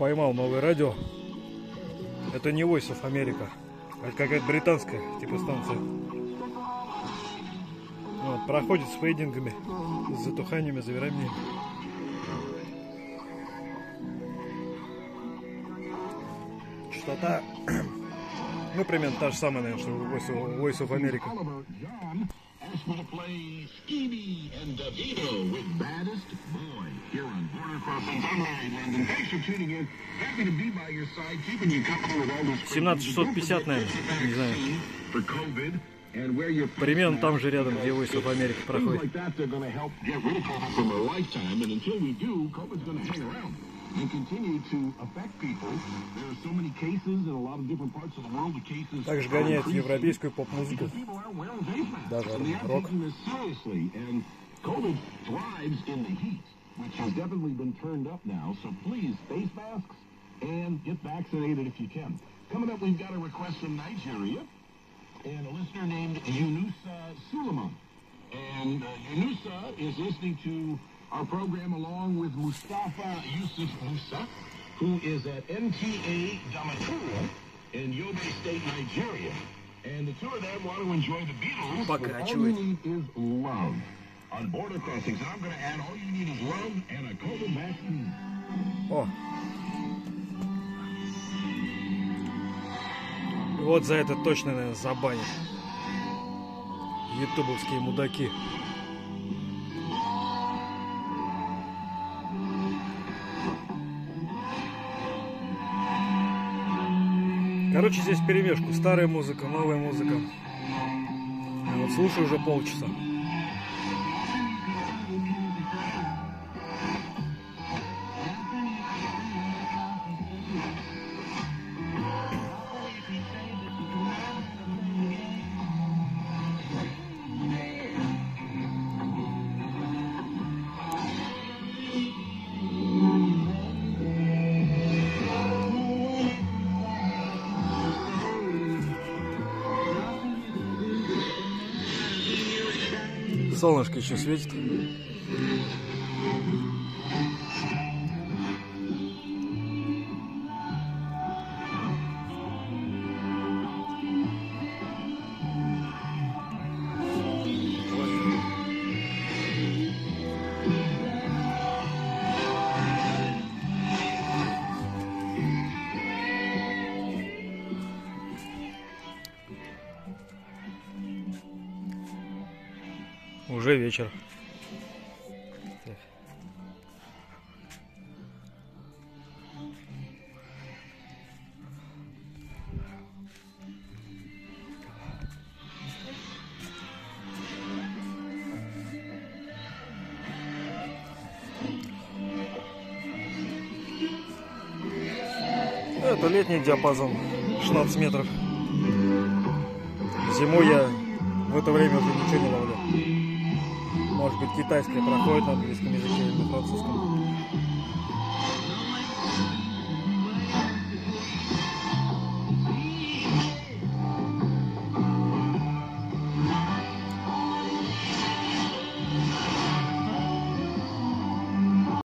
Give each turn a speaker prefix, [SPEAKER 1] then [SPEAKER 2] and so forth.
[SPEAKER 1] поймал новое радио. Это не Voice of America. Это какая-то британская типа станция. Вот, проходит с фейдингами, с затуханиями, завираниями. Частота, ну, примерно та же самая, наверное, что Voice of America. $17,650, наверное, не знаю. Примерно там же рядом, где Voice of America проходит. Также гоняет европейскую поп-музыку, даже рок.
[SPEAKER 2] And a listener named Yunusa Suleiman. And Yunusa is listening to our program along with Mustafa Yusuf Musa, who is at MTA Damatura in Yobe State, Nigeria. And the two of them want to enjoy the Beatles, but all you need is love on border crossings. And I'm going to add, all you need is love and a COVID vaccine.
[SPEAKER 1] Oh. Вот за это точно, наверное, забанят. Ютубовские мудаки. Короче, здесь вперемешку. Старая музыка, новая музыка. Я вот слушаю уже полчаса. Солнышко еще светит. Уже вечер. Так. Это летний диапазон, 16 метров. Зимой я в это время уже ничего не ловлю. Может быть, китайская проходит на английском языке или на французском.